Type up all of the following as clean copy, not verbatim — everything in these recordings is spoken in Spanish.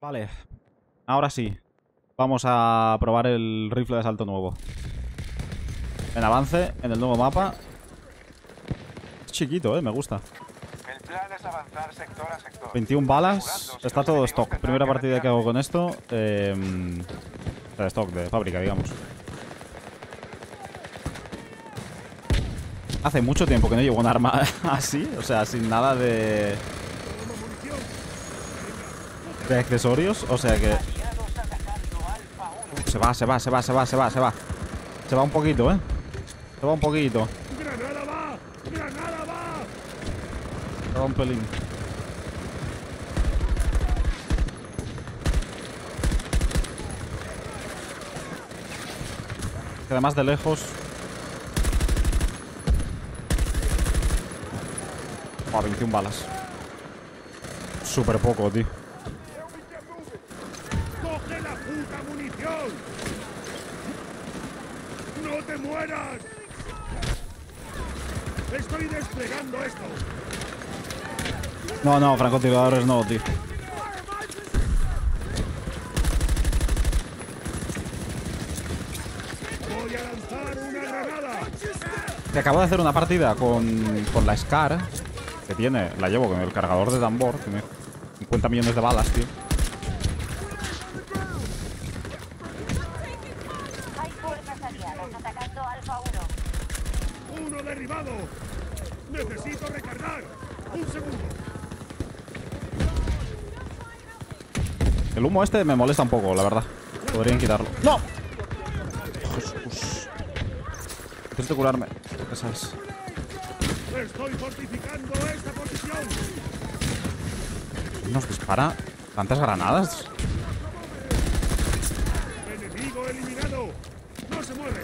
Vale, ahora sí. Vamos a probar el rifle de asalto nuevo. En avance, en el nuevo mapa. Es chiquito, me gusta. El plan es avanzar sector a sector. 21 balas. Está todo stock. Primera partida que hago con esto. O sea, de stock, de fábrica, digamos. Hace mucho tiempo que no llevo un arma así. O sea, sin nada de accesorios. O sea que... Se va. Se va un poquito, Se va un poquito. ¡Granada va! ¡Granada va! Se va un pelín. Que además de lejos... Oh, 21 balas. Súper poco, tío. ¡Coge la puta munición! ¡No te mueras! ¡Estoy desplegando esto! No, francotiradores no, tío. ¡Voy a lanzar una granada! Que acabo de hacer una partida con la Scar. Que tiene, la llevo con el cargador de tambor. Tiene 50 millones de balas, tío. Hay fuerzas aliadas atacando Alfa 1. ¡Uno derribado! ¡Necesito recargar! ¡Un segundo! El humo este me molesta un poco, la verdad. Podrían quitarlo. ¡No! Jesús. Necesito curarme. Esa es. ¡Estoy fortificando esta posición! ¿Nos dispara tantas granadas? ¡Enemigo eliminado! ¡No se mueve!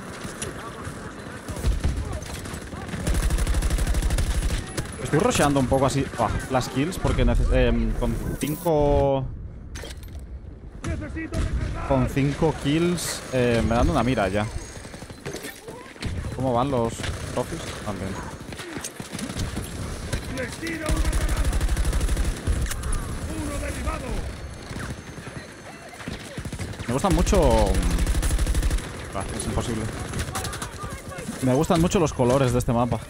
Estoy rusheando un poco así las kills porque con 5... ¡Necesito recargar! Con 5 kills me dan una mira ya. ¿Cómo van los trophies? También. ¡Les tiro una granada! ¡Uno derribado! Me gustan mucho... es imposible. Me gustan mucho los colores de este mapa.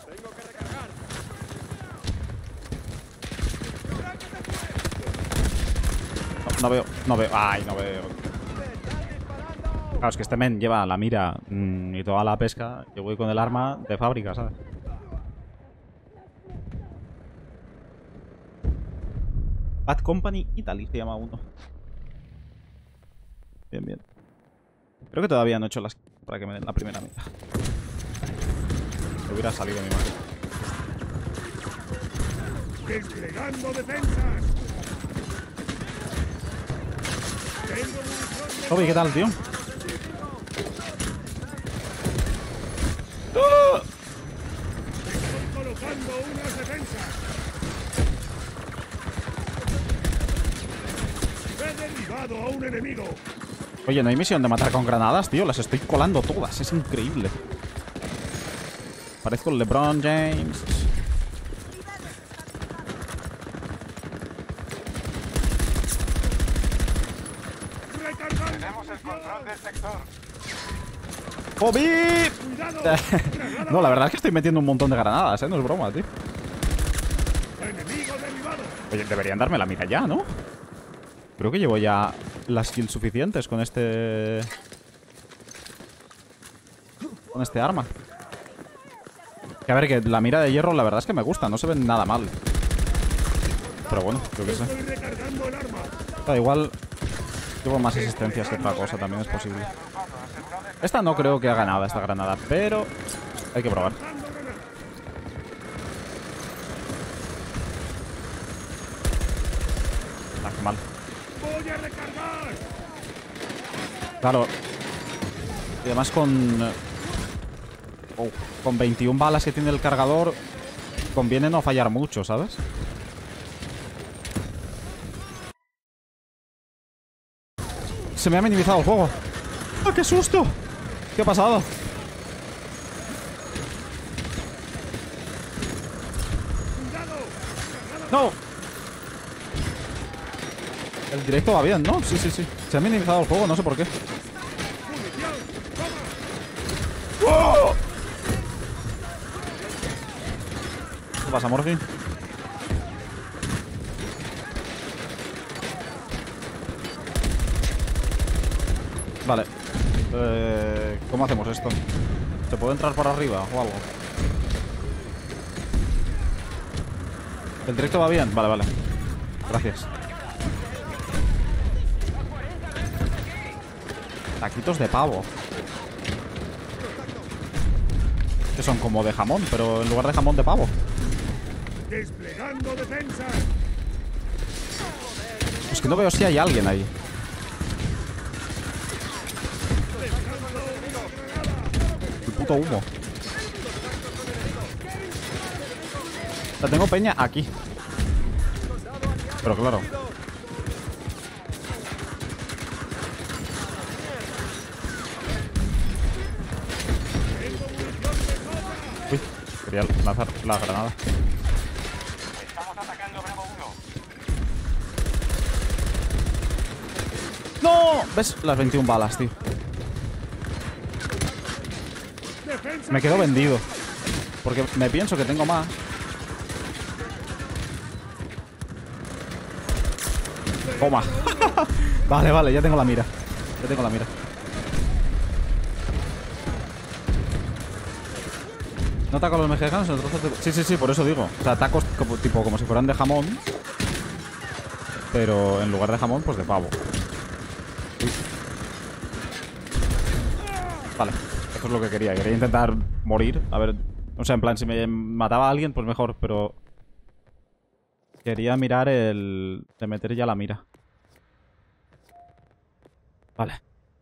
No veo. Ay, no veo. Claro, es que este men lleva la mira y toda la pesca. Yo voy con el arma de fábrica, ¿sabes? Bad Company Italy se llama uno. Bien. Creo que todavía no he hecho las para que me den la primera mitad. Me hubiera salido mi madre. ¡Desplegando defensas! ¡Tengo munición de... Toby, ¿qué tal, tío? Estoy colocando unas defensas. He derribado a un enemigo. Oye, no hay misión de matar con granadas, tío. Las estoy colando todas. Es increíble. Parezco el LeBron James. Recargando Tenemos el control del sector. ¡Toby! cuidado. No, la verdad es que estoy metiendo un montón de granadas, no es broma, tío. Enemigo derribado. Oye, deberían darme la mira ya, ¿no? Creo que llevo ya las kills suficientes con este... Con este arma. Que a ver, que la mira de hierro la verdad es que me gusta, no se ven nada mal. Pero bueno, yo qué sé. Estoy recargando el arma. Da igual. Llevo más asistencias que otra cosa, también es posible. Esta no creo que haga nada, esta granada, pero hay que probar. Lanzando granada. Ah, qué mal. Voy a recargar. Claro. Y además con 21 balas que tiene el cargador, conviene no fallar mucho, ¿sabes? Se me ha minimizado el juego. ¡Ah, qué susto! ¿Qué ha pasado? Cuidado. ¡No! El directo va bien, ¿no? Sí, sí, sí. Se ha minimizado el juego, no sé por qué. ¡Oh! ¿Qué pasa, Morphy? Vale. ¿Cómo hacemos esto? ¿Se puede entrar por arriba o algo? ¿El directo va bien? Vale, vale. Gracias. Taquitos de pavo. Que son como de jamón, pero en lugar de jamón de pavo. Desplegando defensa. Es que no veo si hay alguien ahí. El puto humo. La tengo peña aquí. Pero claro. Uy, quería lanzar la granada. Estamos atacando Bravo 1. ¡No! ¿Ves? Las 21 balas, tío. Me quedo vendido. Porque me pienso que tengo más. Toma. Vale, vale, ya tengo la mira. Ya tengo la mira. No taco a los mexicanos en el trozo de... Sí, sí, sí, por eso digo. O sea, tacos como, tipo como si fueran de jamón. Pero en lugar de jamón, pues de pavo. Uy. Vale, eso es lo que quería. Quería intentar morir. A ver, o sea, en plan, si me mataba a alguien, pues mejor, pero... Quería mirar el... de meter ya la mira. Vale.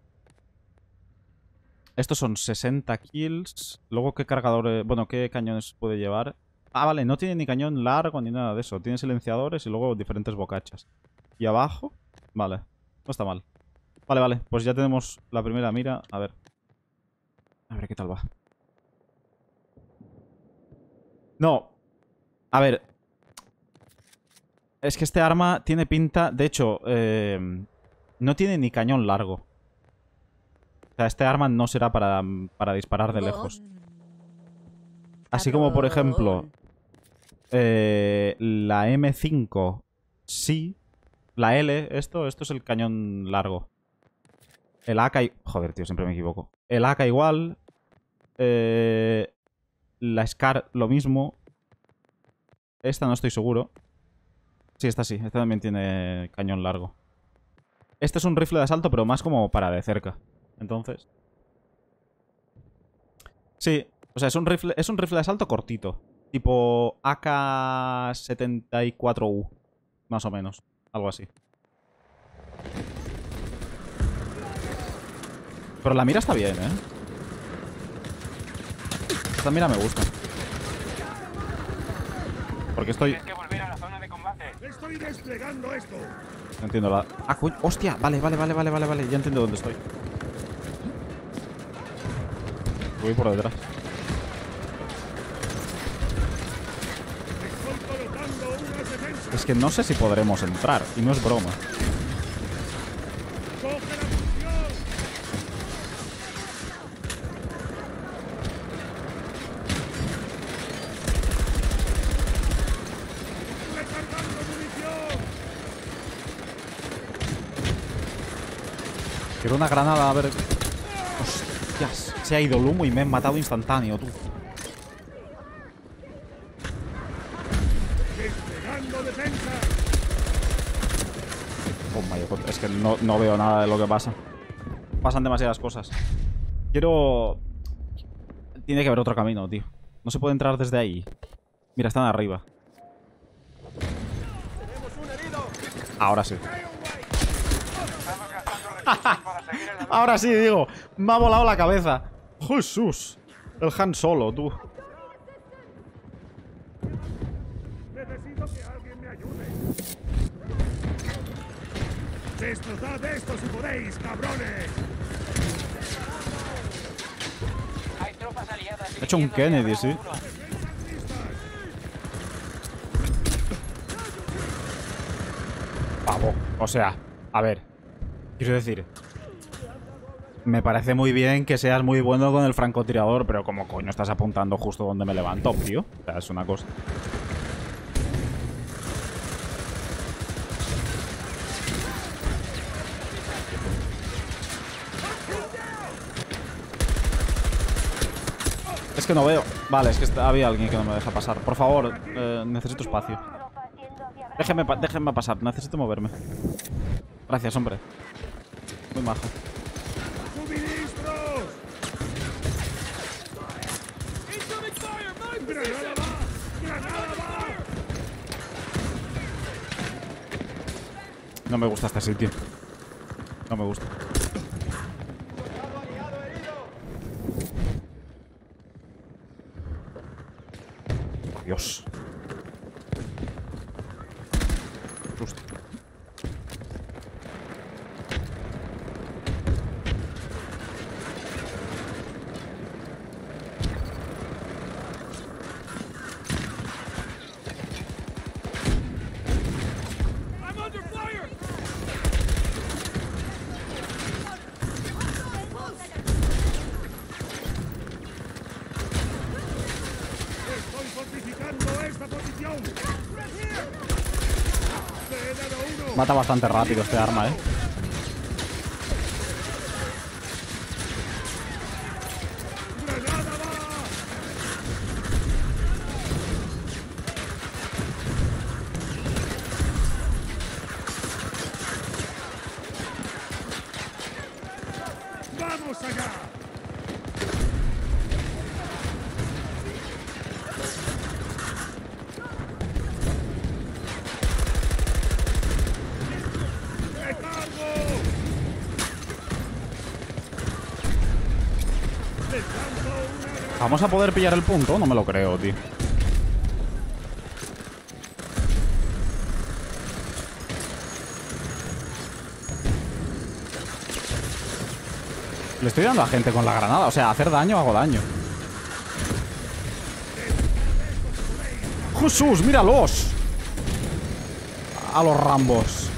Estos son 60 kills. Luego, ¿qué cargadores... Bueno, ¿qué cañones puede llevar? Ah, vale, no tiene ni cañón largo ni nada de eso. Tiene silenciadores y luego diferentes bocachas. Y abajo... Vale, no está mal. Vale, vale, pues ya tenemos la primera mira. A ver qué tal va. No. A ver... Es que este arma tiene pinta... De hecho, no tiene ni cañón largo. O sea, este arma no será para disparar de lejos. Así como, por ejemplo, la M5 sí. La L, esto es el cañón largo. El AK... Joder, tío, siempre me equivoco. El AK igual. La SCAR lo mismo. Esta no estoy seguro. Sí, esta sí. Esta también tiene cañón largo. Este es un rifle de asalto, pero más como para de cerca. Entonces... Sí. O sea, es un rifle de asalto cortito. Tipo AK-74U. Más o menos. Algo así. Pero la mira está bien, ¿eh? Esta mira me gusta. Porque estoy... Tienes que volver a la zona de combate. Estoy desplegando esto. No entiendo la... Ah, coño. ¡Hostia! Vale. Ya entiendo dónde estoy. Voy por detrás. Estoy colocando unas defensas. Es que no sé si podremos entrar. Y no es broma. Coge la munición. Recargando munición. Quiero una granada, a ver... Hostias. Se ha ido el humo y me han matado instantáneo, tú. Desplegando defensa. Oh my God. Es que no veo nada de lo que pasa. Pasan demasiadas cosas. Quiero... Tiene que haber otro camino, tío. No se puede entrar desde ahí. Mira, están arriba. Ahora sí. Para seguir en la Ahora sí, digo. Me ha volado la cabeza. Jesús. El Han Solo, tú. Necesito que alguien me ayude. Destrozad esto si podéis, cabrones. Hay tropas aliadas. He hecho un Kennedy, sí. Pavo. O sea, a ver. Quiero decir... Me parece muy bien que seas muy bueno con el francotirador, pero como coño estás apuntando justo donde me levanto, tío. O sea, es una cosa... Es que no veo. Vale, es que había alguien que no me deja pasar. Por favor, necesito espacio. Déjenme pasar, necesito moverme. Gracias, hombre. Muy majo. ¡Suministros! ¡Granada va! ¡Granada va! No me gusta este sitio. No me gusta. Dios. Susto. ¡Estoy fortificando esta posición! ¡Le he dado uno! Mata bastante rápido este arma, ¿eh? ¡Granada va! ¡Vamos allá! ¡Recargo! ¡Les lanzo una granada! ¿Vamos a poder pillar el punto? No me lo creo, tío. Le estoy dando a gente con la granada. O sea, hacer daño, hago daño. ¡Jesús, míralos! A los Rambos.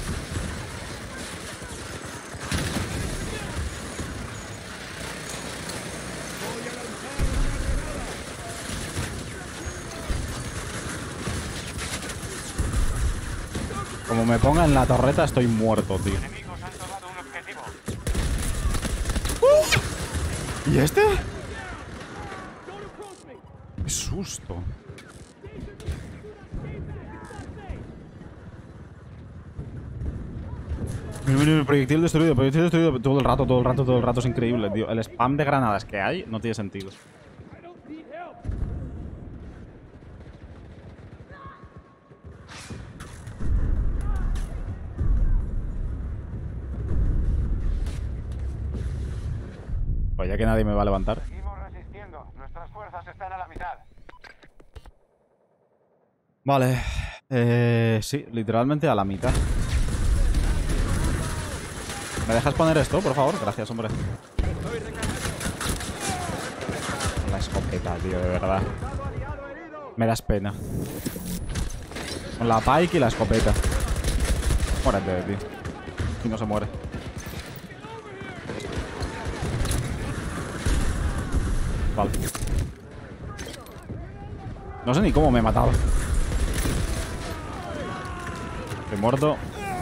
Como me ponga en la torreta, estoy muerto, tío. Enemigos han tomado un objetivo. ¿Y este? ¡Qué susto! Mira, mira, mira, proyectil destruido todo el rato, es increíble, tío. El spam de granadas que hay no tiene sentido. Pues ya que nadie me va a levantar. Seguimos resistiendo. Nuestras fuerzas están a la mitad. Vale. Sí, literalmente a la mitad. ¿Me dejas poner esto, por favor? Gracias, hombre. La escopeta, tío, de verdad. Me das pena. Con la pike y la escopeta. Muérete, tío. Y no se muere. Vale. No sé ni cómo me he matado. Estoy muerto.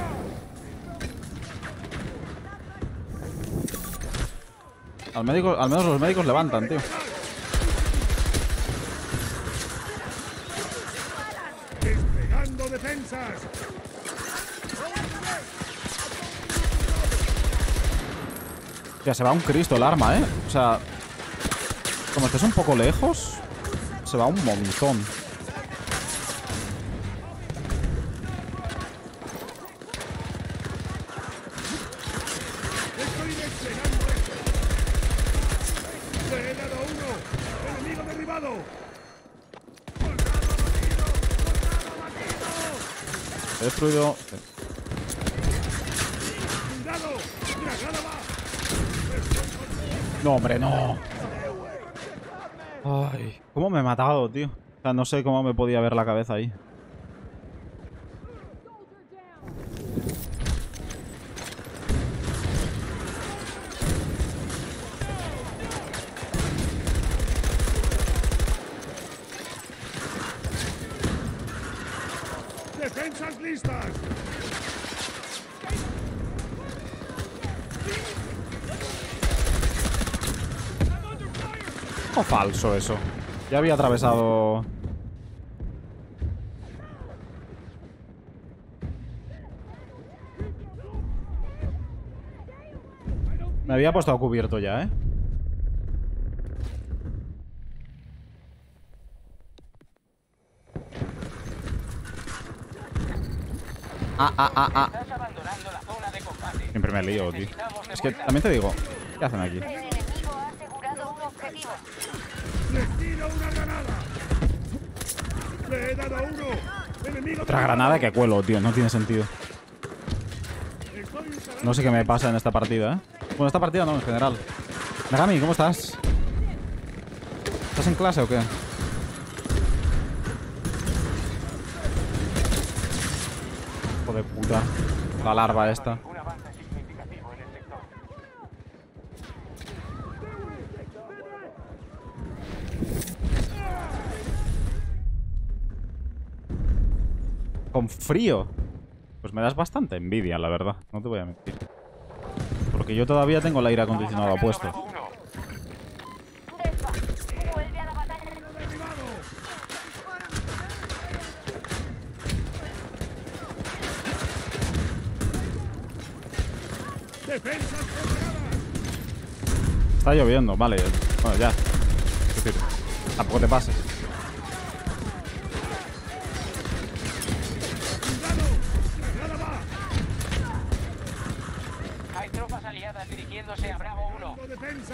Al menos los médicos levantan, tío. ¡Desplegando defensas! Ya se va un Cristo el arma, ¿eh? O sea, como estés un poco lejos, se va un montón. ¡Estoy desplegando esto! ¡Le he dado uno! ¡Enemigo derribado! He destruido... ¡Cuidado! ¡Granada va! No, hombre, no. Ay, ¿cómo me he matado, tío? O sea, no sé cómo me podía ver la cabeza ahí. terroristas! O falso eso. Ya había atravesado... Me había puesto a cubierto ya, ¿eh? Estás abandonando la zona de combate. Siempre me lío, tío. Es que también te digo, ¿qué hacen aquí? El enemigo ha asegurado un objetivo. ¡Les tiro una granada! ¡Le he dado a uno! ¡Enemigo! Otra granada que cuelo, tío. No tiene sentido. No sé qué me pasa en esta partida, ¿eh? Bueno, esta partida no, en general. Megami, ¿cómo estás? ¿Estás en clase o qué? Hijo de puta. La larva esta. Un avance significativo en el sector. Con frío. Pues me das bastante envidia, la verdad. No te voy a mentir. Porque yo todavía tengo el aire acondicionado puesto. Bravo 1. Despa, vuelve a la batalla. ¡Defensas preparadas! Está lloviendo, vale. Bueno, ya. Es decir, tampoco te pases. ¡Granada va! Hay tropas aliadas dirigiéndose a Bravo 1. ¡Defensas!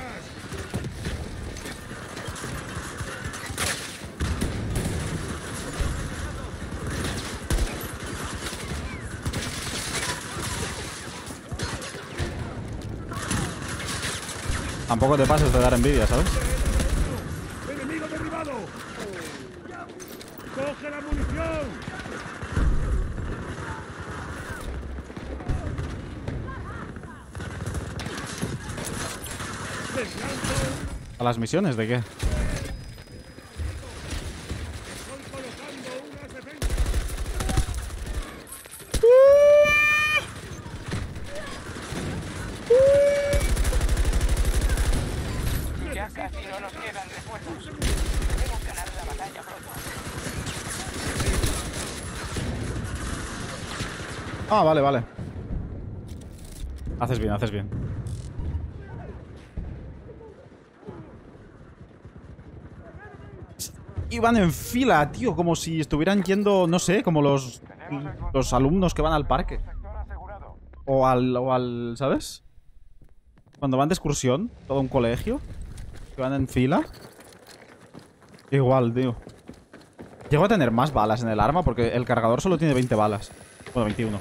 Tampoco te pases de dar envidia, ¿sabes? ¡Enemigo derribado! ¡Coge la munición! ¡Descanso! ¿A las misiones de qué? Estoy colocando unas defensas. Ya casi no nos quedan refuerzos. Debemos ganar la batalla pronto. Ah, vale, vale. Haces bien, haces bien. Iban en fila, tío, como si estuvieran yendo, no sé, como los alumnos que van al parque. Sector asegurado. O al, ¿sabes? Cuando van de excursión, todo un colegio, que van en fila. Igual, tío. Llego a tener más balas en el arma porque el cargador solo tiene 20 balas. Bueno, 21.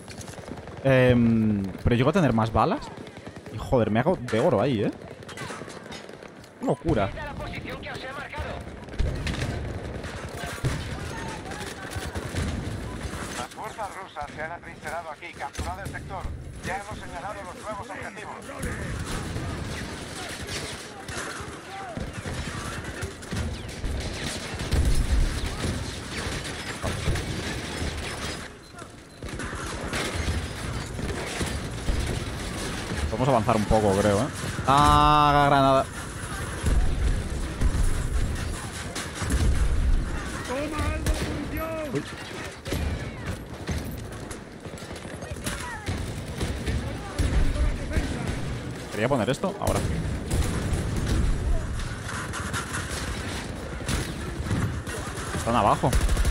Pero llego a tener más balas. Y joder, me hago de oro ahí, ¿eh? Qué locura. Esta es la posición que os he marcado. Las fuerzas rusas se han atrincherado aquí, capturado el sector. Ya hemos señalado los nuevos objetivos. Podemos avanzar un poco, creo, ¿eh? Ah, granada. ¡Toma algo de munición! Uy. Quería poner esto ahora. Están abajo.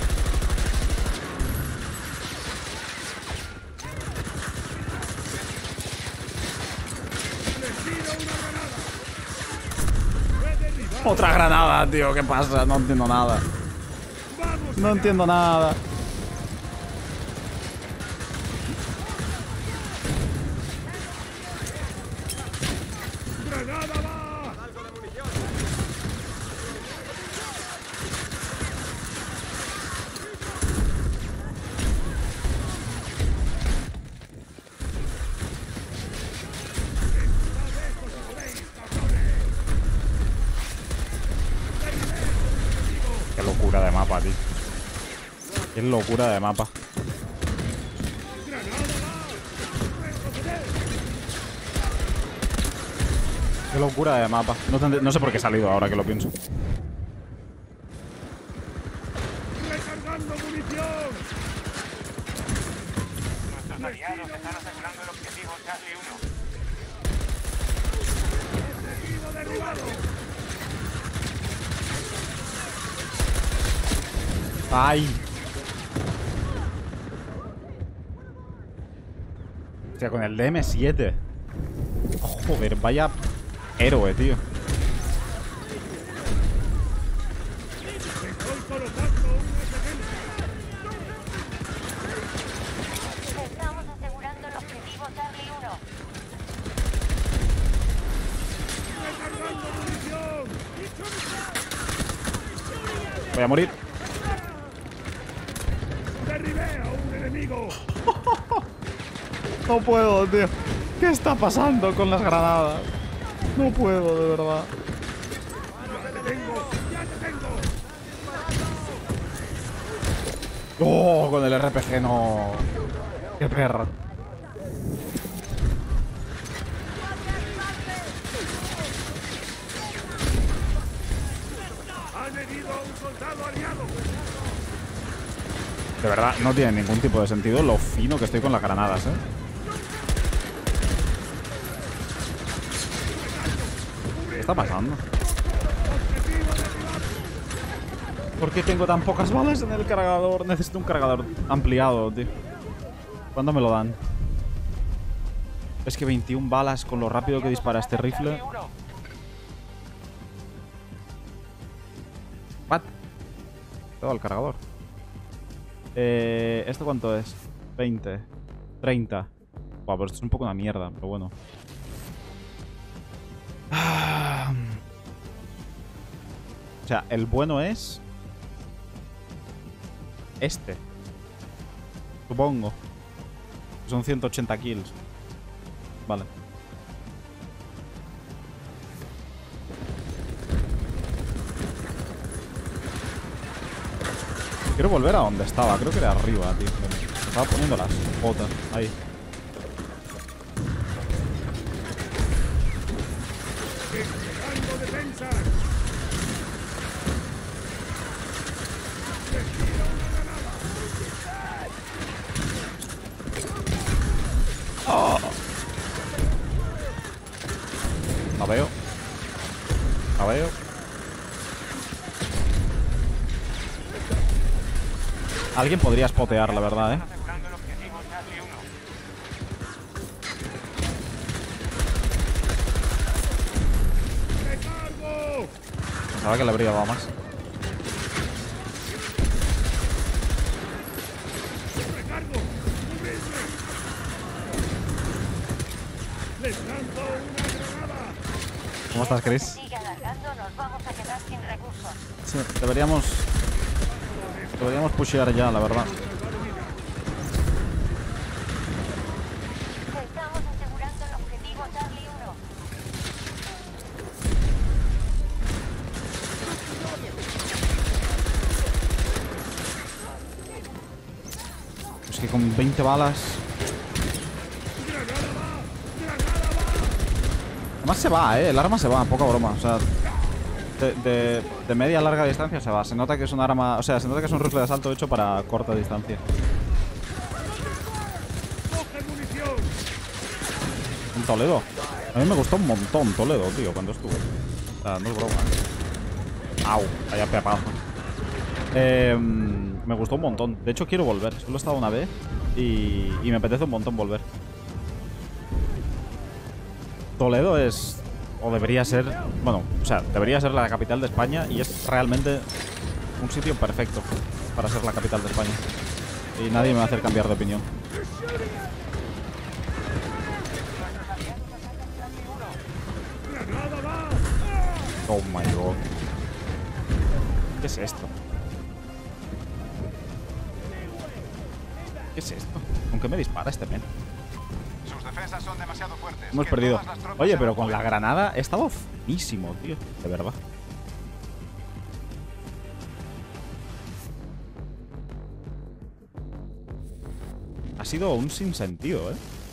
Otra granada, tío. ¿Qué pasa? No entiendo nada. No entiendo nada. ¡Granada va! Qué locura de mapa, tío. Qué locura de mapa. Qué locura de mapa. No sé por qué he salido ahora que lo pienso. ¡Recargando munición! Nuestros aliados están asegurando el objetivo Charlie 1. ¡Objetivo derribado! ¡Ay! Hostia, con el DM7. Joder, vaya héroe, tío. Estoy colocando una defensa. Estamos asegurando el objetivo Charlie 1. ¡Recargando munición! Voy a morir. ¡Derribé a un enemigo! No puedo, tío. ¿Qué está pasando con las granadas? No puedo, de verdad. ¡Ya te tengo! ¡Ya te tengo! ¡Oh! Con el RPG no. ¡Qué perra! ¡Han herido a un soldado aliado! De verdad, no tiene ningún tipo de sentido lo fino que estoy con las granadas, ¿eh? ¿Qué está pasando? ¿Por qué tengo tan pocas balas en el cargador? Necesito un cargador ampliado, tío. ¿Cuándo me lo dan? Es que 21 balas con lo rápido que dispara este rifle. ¿What? Todo el cargador. ¿Esto cuánto es? 20. 30. Buah, pero esto es un poco una mierda, pero bueno. O sea, el bueno es... este. Supongo. Son 180 kills. Vale. Quiero volver a donde estaba. Creo que era arriba, tío. Estaba poniendo las botas. Ahí. ¡Desplegando defensa! La veo. La veo. Alguien podría spotear, la verdad, ¿eh? Asegurando el objetivo Charlie 1. ¡Recargo! Pensaba que le habría dado más. ¡Recargo! ¡Cubridme! ¡Les lanzo una granada! ¿Cómo estás, Chris? Sigue alargando, nos vamos a quedar sin recursos. Sí, deberíamos pushear ya, la verdad. Estamos asegurando el objetivo Charlie 1. Es que con 20 balas... Además se va, el arma se va, poca broma. O sea, de media a larga distancia se va. Se nota que es un arma... O sea, se nota que es un rifle de asalto hecho para corta distancia. ¡Coge munición! En Toledo. A mí me gustó un montón Toledo, tío, cuando estuve. O sea, no es broma. Au, vaya pepazo. Me gustó un montón. De hecho, quiero volver. Solo he estado una vez y me apetece un montón volver. Toledo es... O debería ser... Bueno, o sea, debería ser la capital de España y es realmente un sitio perfecto para ser la capital de España. Y nadie me va a hacer cambiar de opinión. ¡Granada va! Oh my god. ¿Qué es esto? ¿Qué es esto? ¿Con qué me dispara este men? Sus defensas son demasiado fuertes. Hemos Que perdido. todas las tropas Oye, se pero con la recuerden. granada he estado finísimo, tío. De verdad. Ha sido un sinsentido, ¿eh?